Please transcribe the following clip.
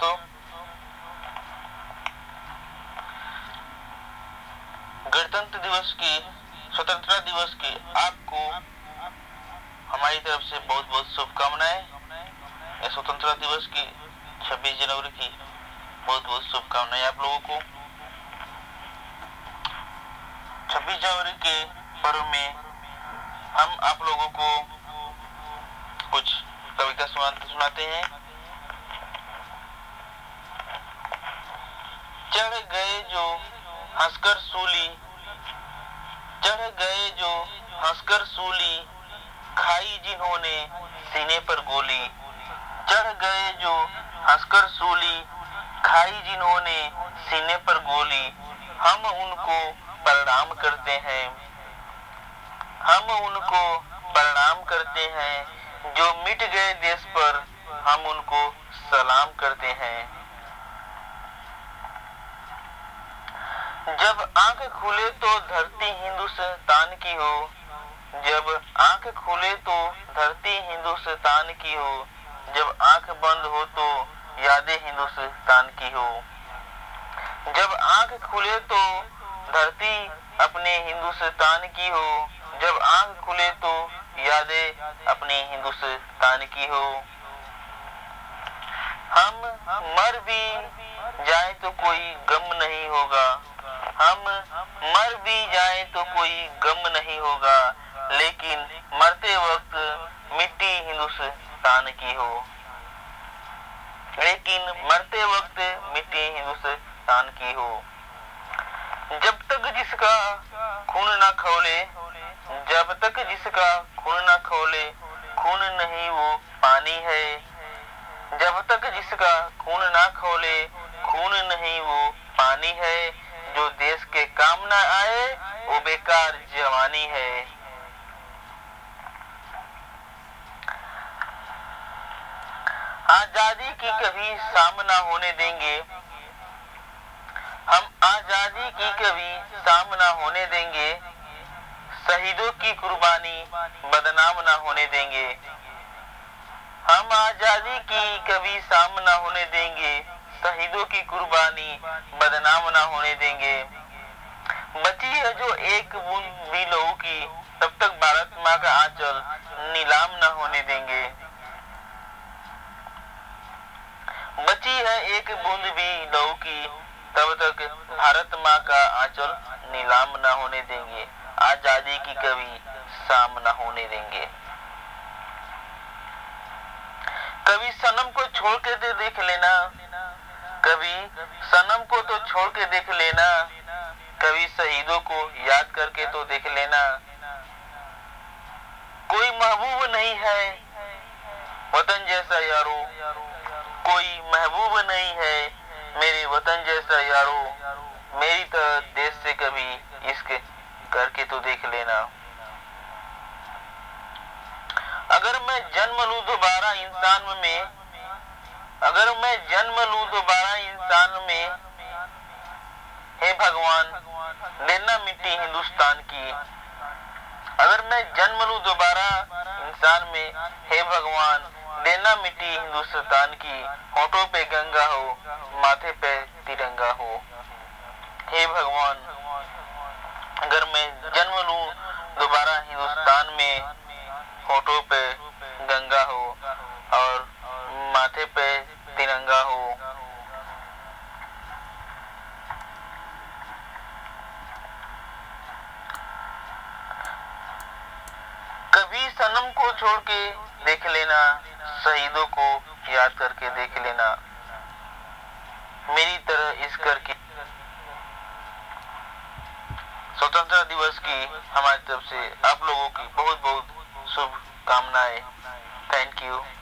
दोस्तों, गणतंत्र दिवस की, स्वतंत्रता दिवस की आपको हमारी तरफ से बहुत बहुत शुभकामनाएं। स्वतंत्रता दिवस की 26 जनवरी की बहुत बहुत शुभकामनाएं आप लोगों को। 26 जनवरी के पर्व में हम आप लोगों को कुछ कविता सुनाते हैं। चढ़ गए जो हंसकर सूली, चढ़ गए जो हंसकर सूली, खाई जिन्होंने सीने पर गोली। चढ़ गए जो हंसकर सूली, खाई जिन्होंने सीने पर गोली। हम उनको प्रणाम करते हैं, हम उनको प्रणाम करते हैं। जो मिट गए देश पर हम उनको सलाम करते हैं। जब आंख खुले तो धरती हिंदुस्तान की हो, जब आंख खुले तो धरती हिंदुस्तान की हो। जब आंख बंद हो तो यादें हिंदुस्तान की हो। जब आंख खुले तो धरती अपने हिंदुस्तान की हो। जब आंख खुले तो यादें अपने हिंदुस्तान की हो। हम मर भी जाए तो कोई गम नहीं होगा, हम मर भी जाए तो कोई गम नहीं होगा। लेकिन मरते वक्त मिट्टी हिंदुस्तान की हो, लेकिन मरते वक्त मिट्टी हिंदुस्तान की हो। जब तक जिसका खून न खौले, जब तक जिसका खून न खौले, खून नहीं वो पानी है। जब तक जिसका खून न खौले, खून नहीं वो पानी है। जो देश के काम न आए वो बेकार जवानी है। आजादी की कभी शाम न होने देंगे, हम आजादी की कभी शाम न होने देंगे। शहीदों की कुर्बानी बदनाम न होने देंगे। हम आजादी की कभी शाम न होने देंगे। शहीदों की कुर्बानी बदनाम न होने देंगे। बची है जो एक बूंद भी लहू की, तब तक भारत माँ का आंचल नीलाम न होने देंगे। बची है एक बूंद भी लहू की, तब तक भारत माँ का आंचल नीलाम न होने देंगे। आजादी की कभी शाम न होने देंगे। कभी सनम को छोड़ के तो देख लेना, कभी सनम को तो छोड़ के देख लेना। कभी शहीदों को याद करके तो देख लेना। कोई महबूब नहीं है वतन जैसा यारो, कोई महबूब नहीं है मेरे वतन जैसा यारो। मेरी तरह देश से कभी इश्क करके तो देख लेना। अगर मैं जन्म लूं दोबारा इंसान में, अगर मैं जन्म लूं दोबारा इंसान में, हे भगवान देना मिट्टी हिंदुस्तान की। अगर मैं जन्म लूं दोबारा इंसान में, हे भगवान देना मिट्टी हिंदुस्तान की। होठों पे गंगा हो, माथे पे तिरंगा हो। हे भगवान अगर मैं जन्म लूं दोबारा हिंदुस्तान में, होठों पे गंगा हो और माथे पे तिरंगा हो। कभी सनम को छोड़ के देख लेना, शहीदों को याद करके देख लेना। मेरी तरह इस करके स्वतंत्रता दिवस की हमारी तरफ से आप लोगों की बहुत बहुत शुभकामनाएं। Thank you.